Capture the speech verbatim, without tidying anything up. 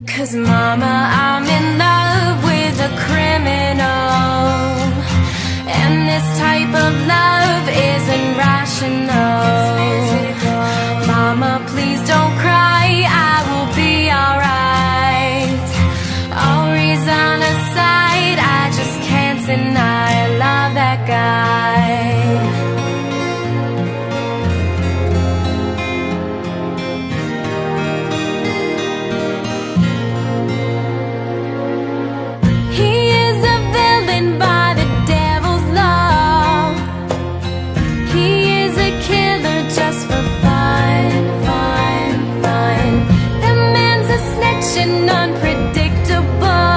'Cause mama, I'm in love with a criminal, and this type of love isn't rational. Mama, please don't cry, I will be alright. All reason aside, I just can't deny I love that guy. Unpredictable.